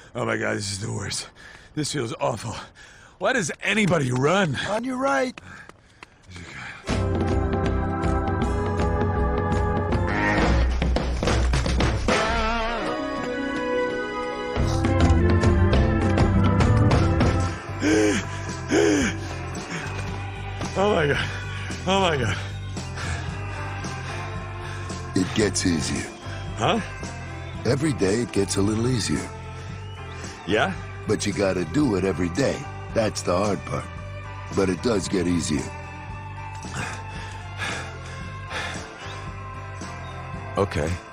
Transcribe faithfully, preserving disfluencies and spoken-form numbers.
Oh my god, this is the worst. This feels awful. Why does anybody run? On your right. Oh my god. Oh my god. It gets easier. Huh? Every day it gets a little easier. Yeah? But you gotta do it every day. That's the hard part. But it does get easier. Okay.